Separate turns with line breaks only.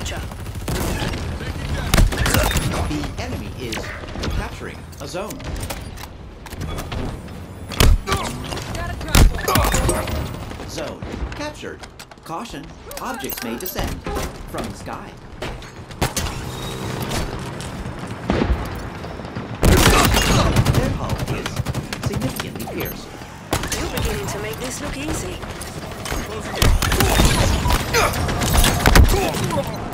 launcher.
The enemy is capturing a zone. Zone captured. Caution, objects may descend from the sky. Their hull is significantly pierced.
You're beginning to make this look easy.